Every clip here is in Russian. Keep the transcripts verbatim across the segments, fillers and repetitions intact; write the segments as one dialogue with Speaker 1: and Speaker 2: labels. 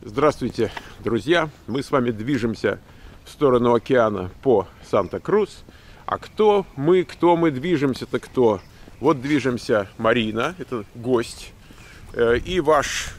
Speaker 1: Здравствуйте, друзья! Мы с вами движемся в сторону океана по Санта-Крус. А кто мы, кто мы, движемся-то кто? Вот движемся Марина, это гость, и ваш,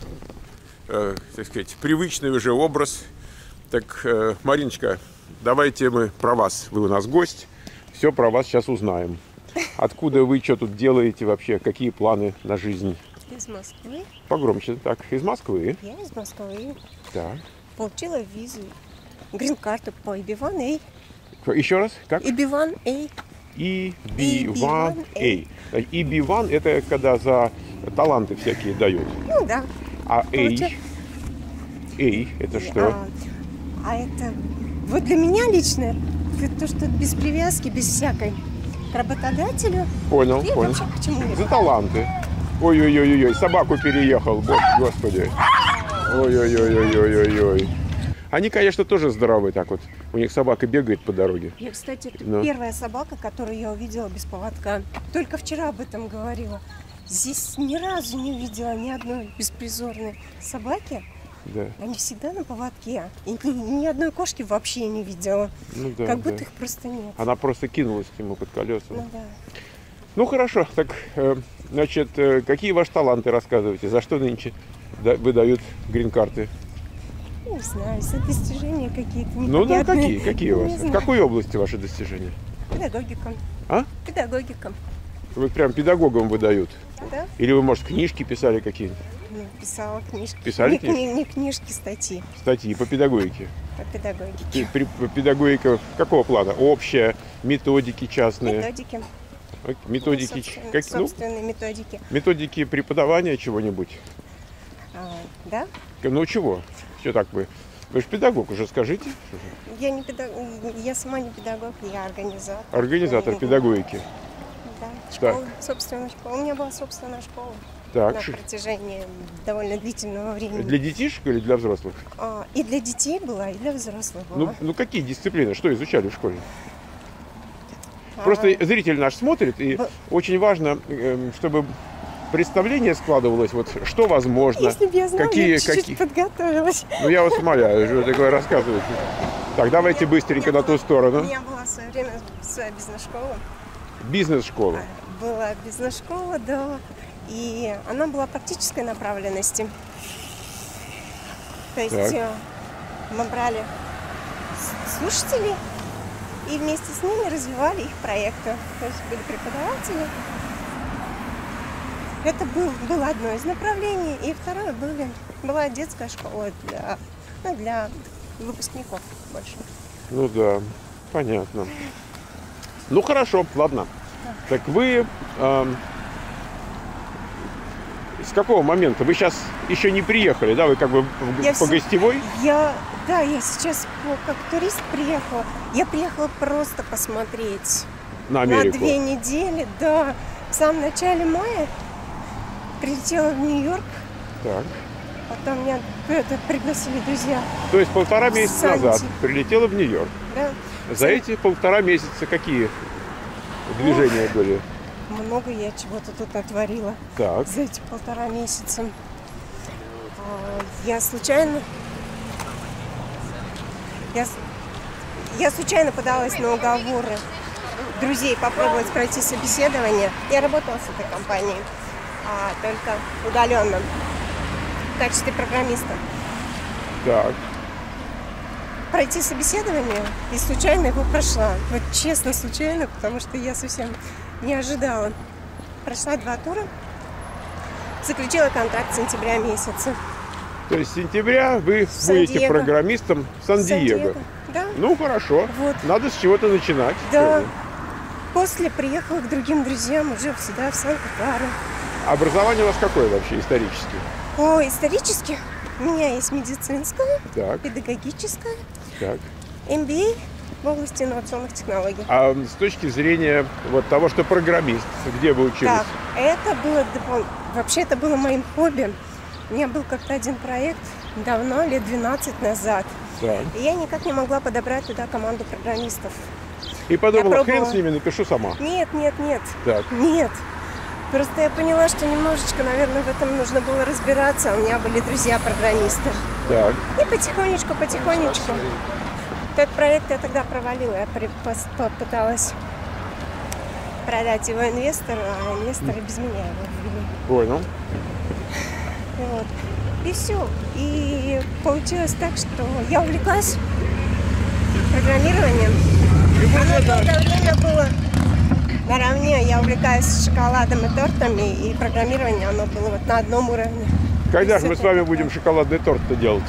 Speaker 1: так сказать, привычный уже образ. Так, Мариночка, давайте мы про вас. Вы у нас гость, все про вас сейчас узнаем. Откуда вы, что тут делаете вообще, какие планы на жизнь?
Speaker 2: Из Москвы.
Speaker 1: Погромче. Так, из Москвы.
Speaker 2: Я из Москвы.
Speaker 1: Так.
Speaker 2: Получила визу, грин-карту по И Би ван Эй.
Speaker 1: Еще раз, как?
Speaker 2: И Би ван Эй.
Speaker 1: И Би ван Эй. И Би ван это когда за таланты всякие дают.
Speaker 2: Ну да.
Speaker 1: А Эй? Эй, это что?
Speaker 2: А, а это, вот для меня лично, это то, что без привязки, без всякой к работодателю.
Speaker 1: Понял,
Speaker 2: и
Speaker 1: понял.
Speaker 2: вообще к чему-либо.
Speaker 1: За таланты. Ой-ой-ой-ой, собаку переехал, господи. Ой-ой-ой-ой-ой-ой. Они, конечно, тоже здоровые так вот. У них собака бегает по дороге.
Speaker 2: Я, кстати, это
Speaker 1: Но.
Speaker 2: первая собака, которую я увидела без поводка. Только вчера об этом говорила. Здесь ни разу не увидела ни одной беспризорной собаки.
Speaker 1: Да.
Speaker 2: Они всегда на поводке. И ни, ни одной кошки вообще не видела.
Speaker 1: Ну, да,
Speaker 2: как будто
Speaker 1: да.
Speaker 2: их просто нет.
Speaker 1: Она просто кинулась к нему под колеса.
Speaker 2: Ну да.
Speaker 1: Ну хорошо, так, э, значит, э, какие ваши таланты, рассказывайте? За что нынче да, выдают грин-карты?
Speaker 2: Не знаю, за достижения какие-то непонятные.
Speaker 1: Ну да, какие? Какие у
Speaker 2: Не
Speaker 1: вас? В
Speaker 2: знаю.
Speaker 1: какой области ваши достижения?
Speaker 2: Педагогика.
Speaker 1: А?
Speaker 2: Педагогика.
Speaker 1: Вы прям педагогам выдают?
Speaker 2: Да?
Speaker 1: Или вы, может, книжки писали какие-нибудь?
Speaker 2: Ну, писала книжки.
Speaker 1: Писали
Speaker 2: не,
Speaker 1: книжки?
Speaker 2: Не, не книжки, статьи
Speaker 1: Статьи по педагогике.
Speaker 2: по педагогике.
Speaker 1: И при- Педагогика какого плана? Общая, методики частные?
Speaker 2: Методики.
Speaker 1: Методики,
Speaker 2: Собственно-
Speaker 1: как, ну,
Speaker 2: собственные методики.
Speaker 1: методики преподавания чего-нибудь?
Speaker 2: А, да?
Speaker 1: Ну чего? Все так вы. Вы же педагог, уже скажите.
Speaker 2: Я не педагог, я сама не педагог, я организатор.
Speaker 1: Организатор
Speaker 2: Я-
Speaker 1: педагогики.
Speaker 2: Да, школа, собственная школа. У меня была собственная школа
Speaker 1: Так,
Speaker 2: на
Speaker 1: ш-
Speaker 2: протяжении довольно длительного времени.
Speaker 1: для детишек или для взрослых?
Speaker 2: А, и для детей была, и для взрослых была.
Speaker 1: Ну, ну какие дисциплины? Что изучали в школе?
Speaker 2: А,
Speaker 1: Просто зритель наш смотрит, и
Speaker 2: Б-
Speaker 1: очень важно, эм, чтобы представление складывалось, вот что возможно,
Speaker 2: Если бы я знала,
Speaker 1: какие,
Speaker 2: я чуть-чуть
Speaker 1: какие.
Speaker 2: подготовилась.
Speaker 1: Ну я вас умоляю, что вы такое рассказываете. Так, давайте
Speaker 2: У меня-
Speaker 1: быстренько
Speaker 2: у меня
Speaker 1: на ту
Speaker 2: была-
Speaker 1: сторону.
Speaker 2: У меня была в свое время своя бизнес-школа.
Speaker 1: Бизнес-школа.
Speaker 2: Была бизнес-школа, да. И она была практической направленности. То есть
Speaker 1: Так.
Speaker 2: э, мы брали с- слушателей и вместе с ними развивали их проекты. То есть были преподаватели. Это был, было одно из направлений. И второе были, была детская школа для, ну, для выпускников больше.
Speaker 1: Ну да, понятно. Ну хорошо, ладно. Так вы эм, с какого момента? Вы сейчас еще не приехали, да? Вы как бы в-
Speaker 2: Я
Speaker 1: по
Speaker 2: всё-
Speaker 1: гостевой?
Speaker 2: Я, да, я сейчас по- как турист приехала. Я приехала просто посмотреть.
Speaker 1: На
Speaker 2: На
Speaker 1: Америку.
Speaker 2: две недели, да. В самом начале мая прилетела в Нью-Йорк.
Speaker 1: Так.
Speaker 2: Потом меня это, пригласили друзья.
Speaker 1: То есть полтора месяца
Speaker 2: Санти.
Speaker 1: назад прилетела в Нью-Йорк.
Speaker 2: Да.
Speaker 1: За эти полтора месяца какие движения были?
Speaker 2: Много я чего-то тут натворила
Speaker 1: Так.
Speaker 2: за эти полтора месяца. А, Я случайно... Я, с- я случайно подалась на уговоры друзей попробовать пройти собеседование. Я работала с этой компанией, а, только удаленно, в качестве программиста.
Speaker 1: Так.
Speaker 2: Пройти собеседование и случайно его прошла. Вот честно, случайно, потому что я совсем не ожидала. Прошла два тура, заключила контракт с сентября месяца.
Speaker 1: То есть с сентября вы будете
Speaker 2: Сан-Диего.
Speaker 1: программистом в Сан-Диего.
Speaker 2: Сан-Диего. Да.
Speaker 1: Ну хорошо.
Speaker 2: Вот.
Speaker 1: Надо с чего-то начинать.
Speaker 2: Да.
Speaker 1: Что же.
Speaker 2: После приехала к другим друзьям уже сюда, в Санта-Клару.
Speaker 1: Образование у вас какое вообще исторически?
Speaker 2: О, исторически у меня есть медицинское,
Speaker 1: Так,
Speaker 2: педагогическое,
Speaker 1: так.
Speaker 2: эм би эй в области инновационных технологий.
Speaker 1: А с точки зрения вот того, что программист, где вы учились?
Speaker 2: Так, это было допол- вообще это было моим хобби. У меня был как-то один проект давно, лет двенадцать назад.
Speaker 1: Так.
Speaker 2: И я никак не могла подобрать туда команду программистов.
Speaker 1: И подумала,
Speaker 2: Я
Speaker 1: хрен
Speaker 2: пробовала.
Speaker 1: с ними, напишу сама.
Speaker 2: Нет, нет, нет,
Speaker 1: Так.
Speaker 2: нет. Просто я поняла, что немножечко, наверное, в этом нужно было разбираться. У меня были друзья-программисты.
Speaker 1: Так.
Speaker 2: И потихонечку, потихонечку. Этот проект я тогда провалила. Я при- пос- попыталась продать его инвестору, а инвесторы без меня его ввели.
Speaker 1: Понял.
Speaker 2: Вот. И все. И получилось так, что я увлеклась программированием. Оно долгое время было наравне. Я увлекаюсь шоколадом и тортами, и программирование, оно было вот на одном уровне.
Speaker 1: Когда
Speaker 2: И
Speaker 1: же мы
Speaker 2: всё
Speaker 1: с вами
Speaker 2: такое.
Speaker 1: будем шоколадный торт-то делать?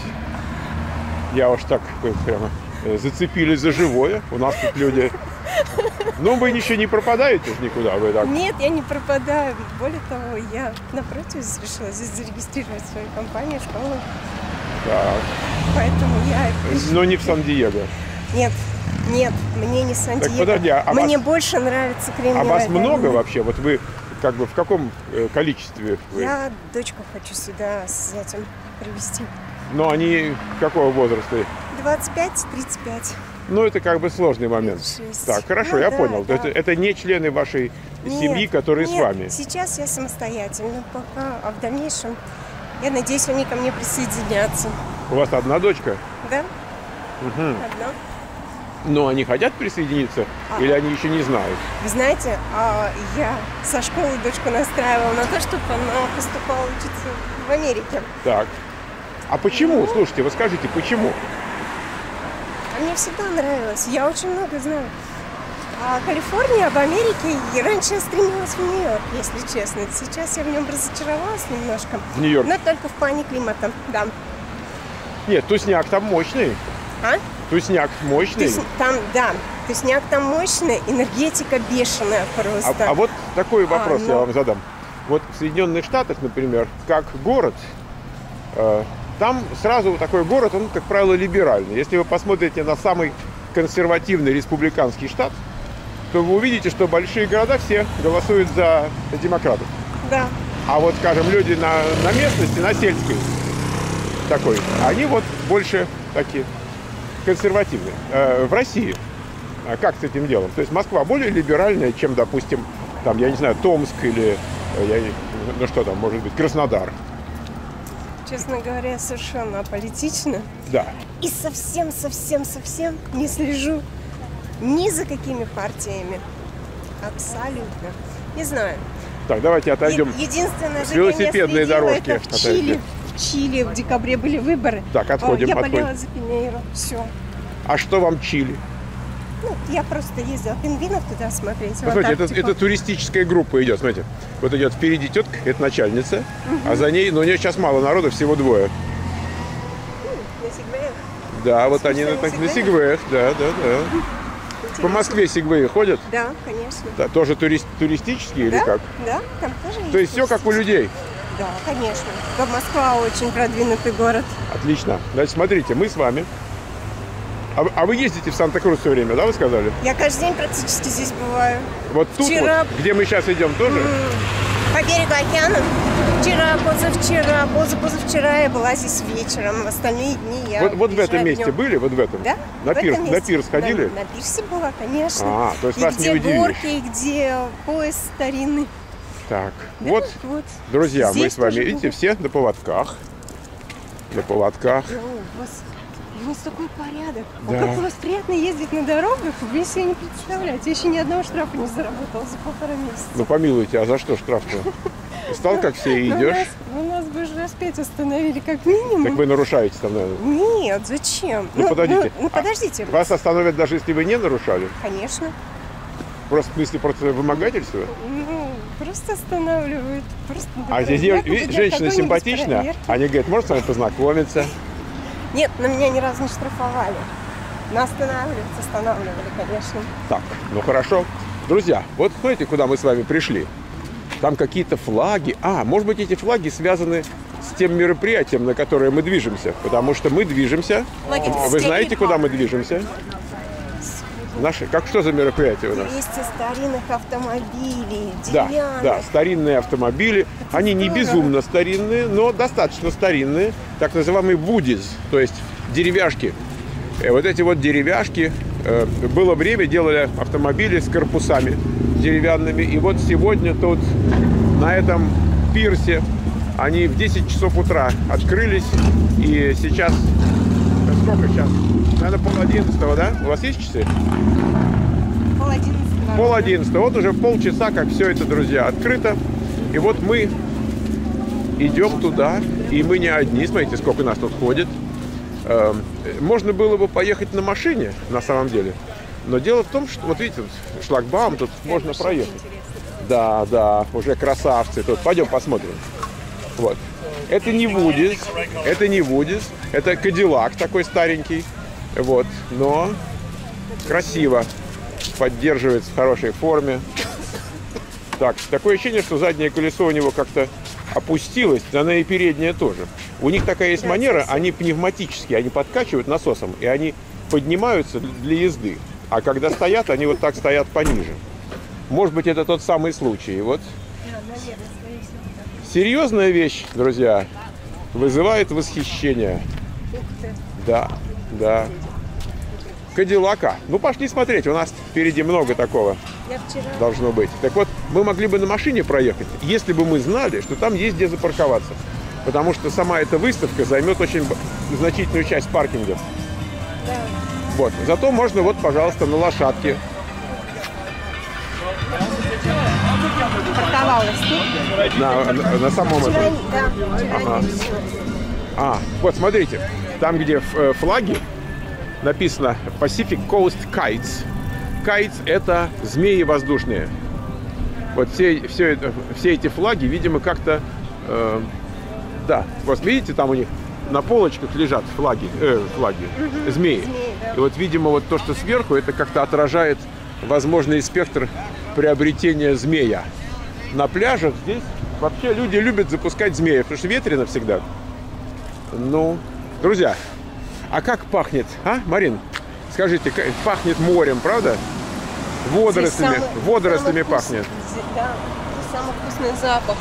Speaker 1: Я уж так э, прямо э, зацепились за живое. У нас тут люди... Ну, вы ничего не пропадаете ж никуда, вы так.
Speaker 2: Нет, я не пропадаю. Более того, я напротив решила здесь зарегистрировать свою компанию, школу.
Speaker 1: Так.
Speaker 2: Поэтому я...
Speaker 1: Но не в Сан-Диего.
Speaker 2: Нет, нет, мне не Сан-Диего.
Speaker 1: подожди, а
Speaker 2: Мне
Speaker 1: вас-
Speaker 2: больше нравится
Speaker 1: А
Speaker 2: Кремниевая
Speaker 1: вас много
Speaker 2: долина.
Speaker 1: вообще? Вот вы как бы в каком э, количестве вы?
Speaker 2: Я дочку хочу сюда с этим привезти.
Speaker 1: Но они какого возраста?
Speaker 2: двадцать пять тридцать пять.
Speaker 1: Ну, это как бы сложный момент.
Speaker 2: тридцать шесть.
Speaker 1: Так, хорошо,
Speaker 2: Ну
Speaker 1: я
Speaker 2: да,
Speaker 1: понял.
Speaker 2: да.
Speaker 1: Это, это не члены вашей
Speaker 2: Нет,
Speaker 1: семьи, которые
Speaker 2: нет,
Speaker 1: с вами.
Speaker 2: Сейчас я самостоятельно пока, а в дальнейшем, я надеюсь, они ко мне присоединятся.
Speaker 1: У вас одна дочка?
Speaker 2: Да?
Speaker 1: Угу.
Speaker 2: Одна.
Speaker 1: Но они хотят присоединиться
Speaker 2: А.
Speaker 1: или они еще не знают?
Speaker 2: Вы знаете, а, я со школы дочку настраивала на то, чтобы она поступала учиться в Америке.
Speaker 1: Так. А почему? Слушайте, вы скажите, почему?
Speaker 2: А мне всегда нравилось. Я очень много знаю. А Калифорния в Америке, и раньше я стремилась в Нью-Йорк, если честно. Сейчас я в нем разочаровалась немножко.
Speaker 1: В Нью-Йорк?
Speaker 2: Но только в плане климата, да.
Speaker 1: Нет, тусняк там мощный.
Speaker 2: А?
Speaker 1: Тусняк мощный.
Speaker 2: Тус- Там, да, тусняк там мощный, энергетика бешеная
Speaker 1: А,
Speaker 2: просто.
Speaker 1: а вот такой вопрос
Speaker 2: А,
Speaker 1: я
Speaker 2: ну.
Speaker 1: вам задам. Вот в Соединенных Штатах, например, как город, э, там сразу такой город, он, как правило, либеральный. Если вы посмотрите на самый консервативный республиканский штат, то вы увидите, что большие города все голосуют за демократов.
Speaker 2: Да.
Speaker 1: А вот, скажем, люди на, на местности, на сельской такой, они вот больше такие консервативные. Э, в России а как с этим делом? То есть Москва более либеральная, чем, допустим, там, я не знаю, Томск или, э, я, не- ну что там, может быть, Краснодар.
Speaker 2: Честно говоря, совершенно аполитично.
Speaker 1: Да.
Speaker 2: И совсем-совсем-совсем не слежу ни за какими партиями. Абсолютно. Не знаю.
Speaker 1: Так, давайте отойдем.
Speaker 2: Е- Единственное, же,
Speaker 1: велосипедные
Speaker 2: я следила,
Speaker 1: дорожки
Speaker 2: это в Чили.
Speaker 1: отойдите.
Speaker 2: В Чили в декабре были выборы.
Speaker 1: Так, отходим,
Speaker 2: Я
Speaker 1: отходим.
Speaker 2: болела за Пинейру. Все.
Speaker 1: А что вам Чили?
Speaker 2: Ну, я просто ездила пингвинов туда смотреть. в
Speaker 1: Посмотрите, это,
Speaker 2: Антарктику.
Speaker 1: это туристическая группа идет, смотрите. Вот идет впереди тетка, это начальница, а за ней, но у нее сейчас мало народа, всего двое.
Speaker 2: На Сигвеях.
Speaker 1: Да, вот
Speaker 2: Слушай,
Speaker 1: они на,
Speaker 2: на
Speaker 1: так- на
Speaker 2: Сигвеях?
Speaker 1: сигвеях, да, да, да. По
Speaker 2: Интересно.
Speaker 1: Москве сигвеи ходят?
Speaker 2: Да, конечно.
Speaker 1: Да, тоже турист, туристические или
Speaker 2: Да,
Speaker 1: как?
Speaker 2: да, там тоже
Speaker 1: То есть все как у людей.
Speaker 2: Да, конечно. Да, Москва очень продвинутый город.
Speaker 1: Отлично. Значит, смотрите, мы с вами. А, вы- а вы ездите в Санта-Крус все время, да, вы сказали?
Speaker 2: Я каждый день практически здесь бываю.
Speaker 1: Вот тут
Speaker 2: Вчера-
Speaker 1: вот, где мы сейчас идем, тоже?
Speaker 2: По берегу океана. Вчера, позавчера, позапозавчера я была здесь вечером. В остальные дни я
Speaker 1: Вот, вот в этом
Speaker 2: приезжаю
Speaker 1: месте
Speaker 2: днем.
Speaker 1: были, вот в этом?
Speaker 2: Да?
Speaker 1: На
Speaker 2: в
Speaker 1: пирс,
Speaker 2: этом
Speaker 1: на
Speaker 2: месте.
Speaker 1: пирс ходили?
Speaker 2: На, на пирсе была, конечно.
Speaker 1: А, то есть
Speaker 2: и
Speaker 1: вас не
Speaker 2: где
Speaker 1: удивишь.
Speaker 2: горки, и где пояс старинный.
Speaker 1: Так,
Speaker 2: Да,
Speaker 1: вот,
Speaker 2: вот.
Speaker 1: друзья, мы
Speaker 2: Здесь
Speaker 1: с вами,
Speaker 2: тоже
Speaker 1: видите,
Speaker 2: было.
Speaker 1: все на поводках. На поводках.
Speaker 2: О, у вас, у вас такой порядок.
Speaker 1: Да.
Speaker 2: А как у вас приятно ездить на дорогах, вы себе не представляете. Я еще ни одного штрафа не заработала за полтора месяца.
Speaker 1: Ну, помилуйте, а за что штраф-то? Стал, как все, и
Speaker 2: Ну,
Speaker 1: идешь.
Speaker 2: Нас, ну, нас бы уже раз пять остановили как минимум.
Speaker 1: Так вы нарушаете там, наверное.
Speaker 2: Нет, зачем?
Speaker 1: Ну, подождите.
Speaker 2: Ну, подождите.
Speaker 1: Вас остановят, даже если вы не нарушали?
Speaker 2: Конечно.
Speaker 1: Просто в смысле просто вымогательства?
Speaker 2: Ну, просто останавливают. Просто
Speaker 1: А здесь
Speaker 2: якобы
Speaker 1: дев-
Speaker 2: для
Speaker 1: женщина
Speaker 2: какой-нибудь
Speaker 1: симпатичная.
Speaker 2: проверки.
Speaker 1: Они говорят, можно с вами познакомиться?
Speaker 2: Нет, на меня ни разу не штрафовали. На останавливать останавливали, конечно.
Speaker 1: Так, ну хорошо. Друзья, вот смотрите, куда мы с вами пришли. Там какие-то флаги. А, может быть, эти флаги связаны с тем мероприятием, на которое мы движемся. Потому что мы движемся. Вы знаете, куда мы движемся? Наши. Как что за мероприятие у нас?
Speaker 2: двести старинных автомобилей,
Speaker 1: Да,
Speaker 2: деревянных.
Speaker 1: да, старинные автомобили. Они не
Speaker 2: здорово.
Speaker 1: безумно старинные, но достаточно старинные. Так называемые будис, то есть деревяшки. Э, Вот эти вот деревяшки, э, было время, делали автомобили с корпусами деревянными. И вот сегодня тут на этом пирсе. Они в десять часов утра открылись. И сейчас... Сколько сейчас? Наверное, пол одиннадцатого, да? У вас есть часы?
Speaker 2: Пол одиннадцатого.
Speaker 1: Пол одиннадцатого. Вот уже полчаса, как все это, друзья, открыто. И вот мы идем туда. И мы не одни. Смотрите, сколько нас тут ходит. Можно было бы поехать на машине, на самом деле. Но дело в том, что, вот видите, шлагбаум, тут можно проехать. Да, да, уже красавцы. Тут пойдем посмотрим. Вот. Это не Вудис, это не Вудис, это Кадиллак такой старенький. Вот, но красиво. Поддерживается в хорошей форме. Так, такое ощущение, что заднее колесо у него как-то опустилось, она и передняя тоже. У них такая есть манера, они пневматические, они подкачивают насосом, и они поднимаются для езды. А когда стоят, они вот так стоят пониже. Может быть, это тот самый случай. Вот. Серьезная вещь, друзья, вызывает восхищение. Да, да. Кадиллака. Ну, пошли смотреть, у нас впереди много такого должно быть. Так вот, мы могли бы на машине проехать, если бы мы знали, что там есть где запарковаться. Потому что сама эта выставка займет очень значительную часть паркинга.
Speaker 2: Да.
Speaker 1: Вот. Зато можно, вот, пожалуйста, на лошадке.
Speaker 2: Парковалась тут?
Speaker 1: На, на, на самом
Speaker 2: Вчера,
Speaker 1: этом.
Speaker 2: да, вчера
Speaker 1: Ага.
Speaker 2: не висела.
Speaker 1: А, вот, смотрите. Там, где э, флаги, написано Pacific Coast Kites. Kites – это змеи воздушные. Вот все, все, это, все эти флаги, видимо, как-то... Э, да, вот видите, там у них на полочках лежат флаги, э, флаги, угу. змеи.
Speaker 2: Змеи, да.
Speaker 1: И вот, видимо, вот то, что сверху, это как-то отражает возможный спектр приобретения змея. На пляжах здесь вообще люди любят запускать змеев, потому что ветрено всегда. Ну, друзья, а как пахнет, а, Марин? Скажите, как, пахнет морем, правда? Водорослями,
Speaker 2: самый,
Speaker 1: водорослями
Speaker 2: самый
Speaker 1: пахнет.
Speaker 2: Вкус, да, самый вкусный запах.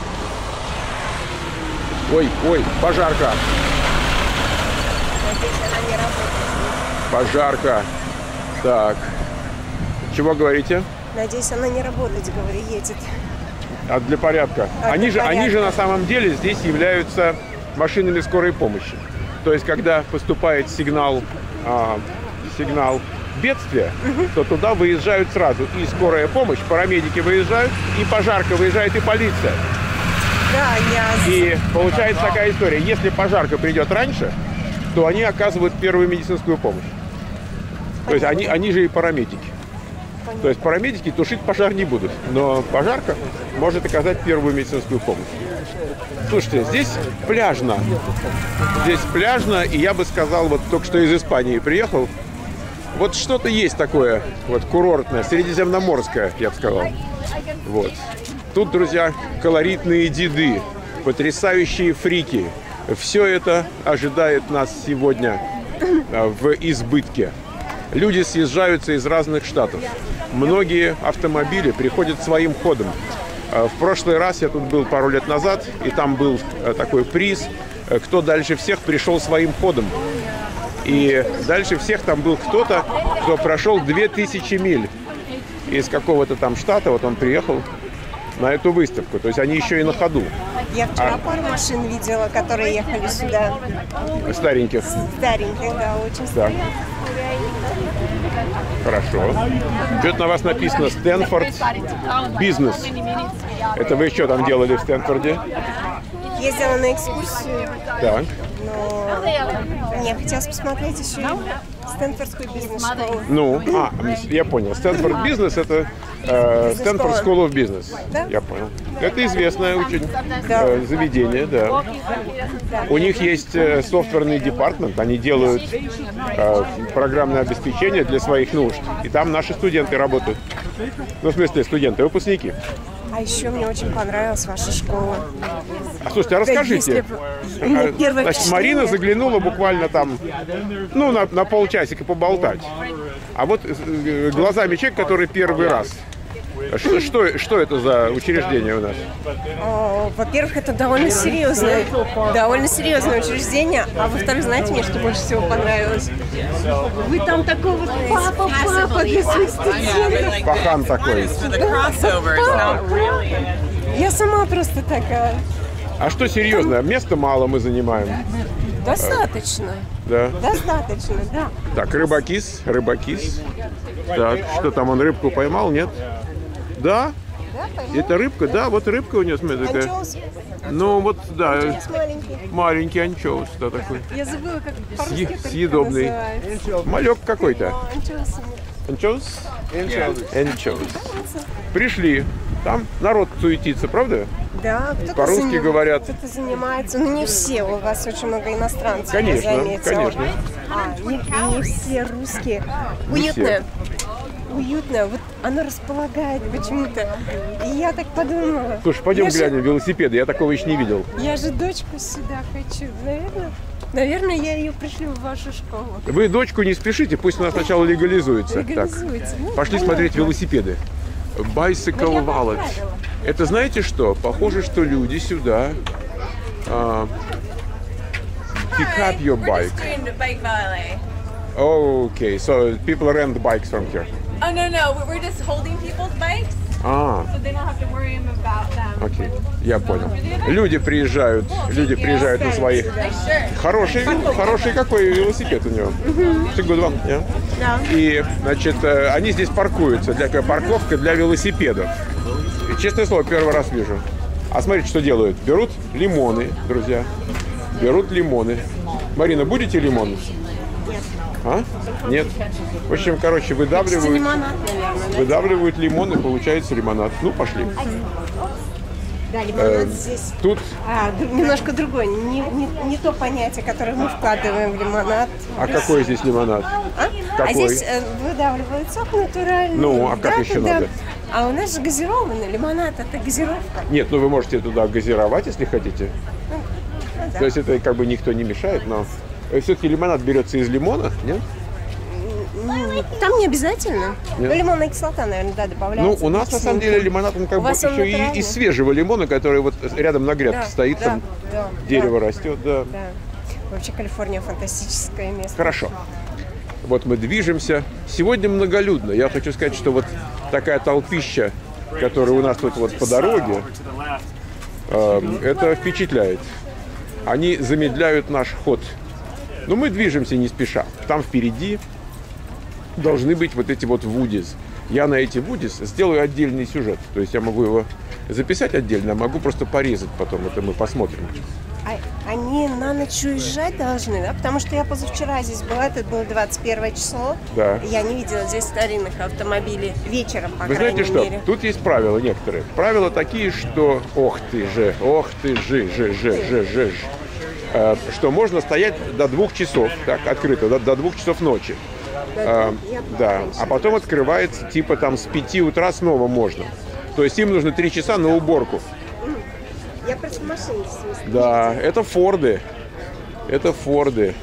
Speaker 1: Ой, ой, пожарка.
Speaker 2: Надеюсь, она не работает.
Speaker 1: Пожарка. Так. Чего говорите?
Speaker 2: Надеюсь, она не работает, говорю, едет.
Speaker 1: А для порядка.
Speaker 2: А
Speaker 1: они,
Speaker 2: для
Speaker 1: же,
Speaker 2: порядка.
Speaker 1: они же на самом деле здесь являются машинами скорой помощи. То есть, когда поступает сигнал, а, сигнал бедствия, угу. то туда выезжают сразу и скорая помощь, парамедики выезжают, и пожарка выезжает, и полиция.
Speaker 2: Да, я...
Speaker 1: И получается такая история. Если пожарка придет раньше, то они оказывают первую медицинскую помощь. Понятно. То есть они, они же и парамедики. Понятно. То есть парамедики тушить пожар не будут, но пожарка может оказать первую медицинскую помощь. Слушайте, здесь пляжно. Здесь пляжно, и я бы сказал, вот только что из Испании приехал. Вот что-то есть такое, вот курортное, средиземноморское, я бы сказал. Вот. Тут, друзья, колоритные деды, потрясающие фрики. Все это ожидает нас сегодня в избытке. Люди съезжаются из разных штатов. Многие автомобили приходят своим ходом. В прошлый раз я тут был пару лет назад, и там был такой приз, кто дальше всех пришел своим ходом. И дальше всех там был кто-то, кто прошел две тысячи миль из какого-то там штата. Вот он приехал на эту выставку. То есть они еще и на ходу.
Speaker 2: Я вчера
Speaker 1: а...
Speaker 2: пару машин видела, которые ехали сюда.
Speaker 1: Стареньких?
Speaker 2: Стареньких, да, очень стареньких.
Speaker 1: Хорошо. Тут на вас написано «Стэнфорд Бизнес». Это вы что там делали в Стэнфорде?
Speaker 2: Ездила на экскурсию.
Speaker 1: Так.
Speaker 2: Но мне хотелось посмотреть еще и Стэнфордскую бизнес-школу.
Speaker 1: Ну, а, я понял. Стэнфорд Бизнес – это э, Стэнфорд School of Business.
Speaker 2: Да?
Speaker 1: Я понял. Это известное очень
Speaker 2: да.
Speaker 1: э, заведение, да.
Speaker 2: Да.
Speaker 1: У них есть э, софтверный департамент, они делают э, программное обеспечение для своих нужд. И там наши студенты работают. Ну, в смысле, студенты, выпускники.
Speaker 2: А еще мне очень понравилась ваша школа.
Speaker 1: А слушайте, а расскажите.
Speaker 2: Да,
Speaker 1: Значит, Марина заглянула буквально там, ну, на, на полчасика поболтать. А вот э, глазами человека, который первый раз. Что, что, что это за учреждение у нас?
Speaker 2: О, во-первых, это довольно серьезное, довольно серьезное учреждение. А во-вторых, знаете, мне что больше всего понравилось? Вы там такой вот папа-папа для своих студентов.
Speaker 1: Пахан такой.
Speaker 2: Да, папа. Я сама просто такая.
Speaker 1: А что серьезно? Места мало мы занимаем.
Speaker 2: Достаточно.
Speaker 1: Да.
Speaker 2: Достаточно, да.
Speaker 1: Так, рыбакис, рыбакис. Так, что там, он рыбку поймал, нет? Да? Это рыбка? Да, вот рыбка у нее, смотри, такая.
Speaker 2: Анчоус.
Speaker 1: Ну, вот, да.
Speaker 2: Анчоус маленький.
Speaker 1: Маленький анчоус, да, такой.
Speaker 2: Я забыла, как по-русски
Speaker 1: Съе-
Speaker 2: это
Speaker 1: съедобный.
Speaker 2: называется.
Speaker 1: Малек какой-то.
Speaker 2: Но анчоусами.
Speaker 1: Анчоус? Анчоус. Пришли. Там народ суетится, правда?
Speaker 2: Да, кто-то
Speaker 1: По-русски
Speaker 2: заним-
Speaker 1: говорят.
Speaker 2: Кто-то занимается, но не все. У вас очень много иностранцев.
Speaker 1: Конечно,
Speaker 2: я заметила.
Speaker 1: конечно.
Speaker 2: А, не, не все русские.
Speaker 1: Не
Speaker 2: Уютно. Уютно. Вот оно располагает почему-то. И я так подумала.
Speaker 1: Слушай, пойдем
Speaker 2: я же-
Speaker 1: глянем велосипеды, я такого еще не видел.
Speaker 2: Я же дочку сюда хочу. Наверное, наверное, я ее пришлю в вашу школу.
Speaker 1: Вы дочку не спешите, пусть она сначала легализуется.
Speaker 2: Легализуется. Ну,
Speaker 1: Так, пошли
Speaker 2: понятно.
Speaker 1: смотреть велосипеды. Bicycle
Speaker 2: Я
Speaker 1: Wallet.
Speaker 2: поправила.
Speaker 1: Это знаете что? Похоже, что люди сюда а, pick up your
Speaker 3: We're
Speaker 1: bike.
Speaker 3: just doing the bike valet.
Speaker 1: Okay, so people rent bikes from here.
Speaker 3: Oh no no, we- we're just holding people's bikes,
Speaker 1: А,
Speaker 3: so they don't have to worry about them.
Speaker 1: окей, я понял. Люди приезжают, люди приезжают на своих.
Speaker 3: Sure.
Speaker 1: Хороший, хороший какой велосипед у него. It's a good one, yeah?
Speaker 2: Да.
Speaker 1: И, значит, э, они здесь паркуются, для парковка для велосипедов. И, честное слово, первый раз вижу. А смотрите, что делают. Берут лимоны, друзья. Берут лимоны. Марина, будете лимон?
Speaker 2: Нет.
Speaker 1: А? Нет. В общем, короче,
Speaker 2: Это
Speaker 1: выдавливают,
Speaker 2: лимонад, наверное. Да?
Speaker 1: выдавливают лимон, и получается лимонад. Ну, пошли.
Speaker 2: Да, лимонад здесь.
Speaker 1: Тут
Speaker 2: А, дру- немножко другое. Не, не, не то понятие, которое мы вкладываем в лимонад.
Speaker 1: А какой здесь лимонад?
Speaker 2: А,
Speaker 1: Какой?
Speaker 2: а здесь э, выдавливают сок натуральный.
Speaker 1: Ну, а как
Speaker 2: Да,
Speaker 1: еще
Speaker 2: да.
Speaker 1: надо?
Speaker 2: А у нас же газированный лимонад, это газировка.
Speaker 1: Нет, ну вы можете туда газировать, если хотите.
Speaker 2: Ну, да.
Speaker 1: То есть это как бы никто не мешает, но все-таки лимонад берется из лимона, нет?
Speaker 2: М, Там не обязательно.
Speaker 1: Нет?
Speaker 2: Ну, лимонная кислота, наверное, да,
Speaker 1: Ну,
Speaker 2: добавляется.
Speaker 1: у нас на самом деле лимонад, он как
Speaker 2: У
Speaker 1: бы
Speaker 2: вас он
Speaker 1: еще и
Speaker 2: натуральный?
Speaker 1: из свежего лимона, который вот рядом на грядке
Speaker 2: Да,
Speaker 1: стоит,
Speaker 2: да,
Speaker 1: там
Speaker 2: да,
Speaker 1: дерево
Speaker 2: да,
Speaker 1: растет, да.
Speaker 2: да. Вообще Калифорния фантастическое место.
Speaker 1: Хорошо. Вот мы движемся. Сегодня многолюдно. Я хочу сказать, что вот такая толпища, которая у нас тут вот по дороге, э, это впечатляет. Они замедляют наш ход. Но мы движемся не спеша. Там впереди должны быть вот эти вот вудис. Я на эти вудис сделаю отдельный сюжет. То есть я могу его записать отдельно, а могу просто порезать потом. Это мы посмотрим.
Speaker 2: А они на ночь уезжать должны, да? Потому что я позавчера здесь была, это было двадцать первое число.
Speaker 1: Да.
Speaker 2: Я не видела здесь старинных автомобилей вечером, по
Speaker 1: Вы знаете
Speaker 2: крайней
Speaker 1: что?
Speaker 2: мере.
Speaker 1: Тут есть правила некоторые. Правила такие, что... Ох ты же, ох ты же, же, же, же, же, же. Э, что можно стоять до двух часов, так, открыто, до, до двух часов ночи. Э, да, а потом открывается, типа там с пяти утра снова можно. То есть им нужно три часа на уборку.
Speaker 2: Я просто в машине здесь.
Speaker 1: Да, это Форды. Это Форды.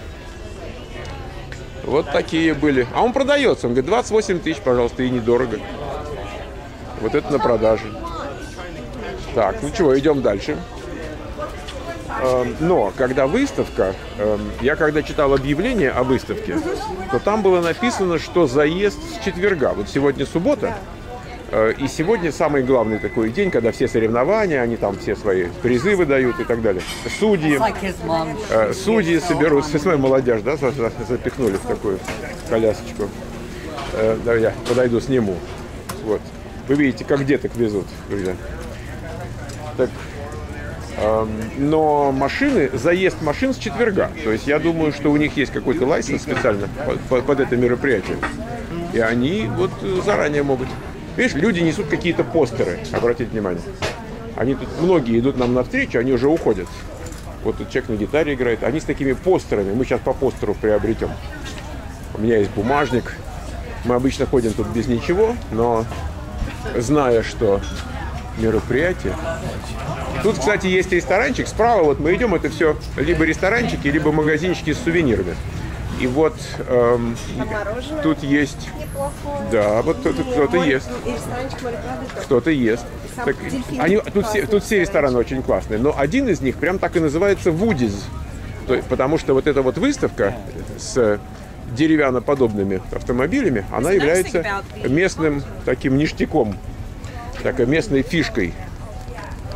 Speaker 1: Вот такие были. А он продается. Он говорит, двадцать восемь тысяч, пожалуйста, и недорого. Вот это на продаже. Так, ну чего, идем дальше. Эм, Но когда выставка, эм, я когда читал объявление о выставке, то там было написано, что заезд с четверга. Вот сегодня суббота. Э, И сегодня самый главный такой день, когда все соревнования, они там все свои призы выдают и так далее. Судьи, э, судьи соберутся. Смотри, молодежь, да, за- за- запихнули в такую колясочку. Э, Давай я подойду, сниму. Вот. Вы видите, как деток везут, друзья. Так, эм, но машины, заезд машин с четверга. То есть я думаю, что у них есть какой-то лайсенс специально под, под- под это мероприятие. И они вот э, заранее могут. Видишь, люди несут какие-то постеры, обратите внимание. Они тут, многие идут нам навстречу, они уже уходят. Вот тут человек на гитаре играет. Они с такими постерами. Мы сейчас по постеру приобретем. У меня есть бумажник. Мы обычно ходим тут без ничего, но зная, что мероприятие. Тут, кстати, есть ресторанчик. Справа вот мы идем, это все либо ресторанчики, либо магазинчики с сувенирами. И вот эм,
Speaker 2: Мороженое
Speaker 1: тут есть,
Speaker 2: неплохое.
Speaker 1: да, вот тут кто-то
Speaker 2: Море-
Speaker 1: ест.
Speaker 2: И ресторанчик мореплаватель тоже.
Speaker 1: Кто-то ест.
Speaker 2: Сам
Speaker 1: Так,
Speaker 2: дельфин
Speaker 1: они, тут,
Speaker 2: классный
Speaker 1: все, тут все рестораны очень классные, но один из них прям так и называется Вудиз. То есть, потому что вот эта вот выставка с деревянно-подобными автомобилями, она является местным таким ништяком, такой местной фишкой.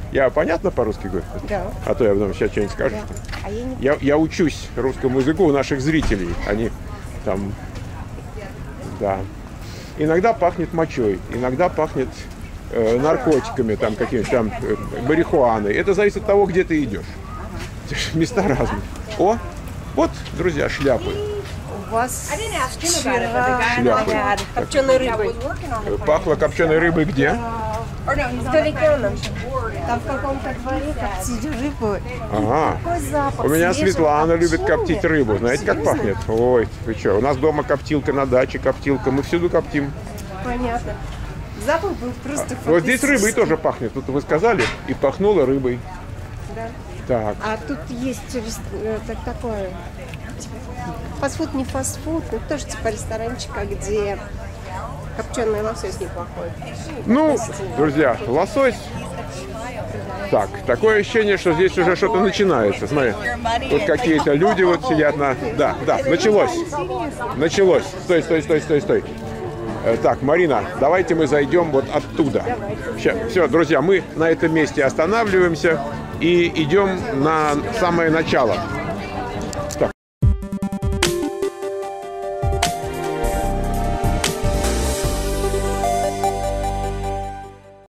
Speaker 1: Я понятно по-русски говорю?
Speaker 2: Да.
Speaker 1: А то я потом сейчас что-нибудь скажу.
Speaker 2: Да. А я не...
Speaker 1: Я, я учусь русскому языку у наших зрителей. Они там, да. Иногда пахнет мочой, иногда пахнет э, наркотиками, там какими-то там э, марихуаной. Это зависит от того, где ты идешь. Места разные. О, вот, друзья, шляпы.
Speaker 2: У вас
Speaker 1: Шляпы.
Speaker 2: копченой рыбой.
Speaker 1: Пахло копченой рыбой где?
Speaker 2: В Далеконом. Там в каком-то дворе коптили рыбу.
Speaker 1: Ага.
Speaker 2: Какой запах.
Speaker 1: У меня
Speaker 2: свежего
Speaker 1: Светлана любит
Speaker 2: копчения.
Speaker 1: коптить рыбу. Знаете, как
Speaker 2: Серьезно?
Speaker 1: пахнет? Ой, вы что? У нас дома коптилка, на даче коптилка. Мы всюду коптим.
Speaker 2: Понятно. Запах был просто
Speaker 1: Вот здесь рыбой
Speaker 2: фантастический.
Speaker 1: тоже пахнет. Тут вы сказали, и пахнуло рыбой.
Speaker 2: Да.
Speaker 1: Так.
Speaker 2: А тут есть рес- э, так, такое типа, фастфуд, не фастфуд, но тоже типа ресторанчика, где копченый лосось неплохой.
Speaker 1: Ну, друзья, лосось. Так, такое ощущение, что здесь уже что-то начинается. Смотри, тут какие-то люди вот сидят на... Да, да, началось. Началось. Стой, стой, стой, стой, стой. Э, Так, Марина, давайте мы зайдем вот оттуда. Все, друзья, мы на этом месте останавливаемся и идем на самое начало.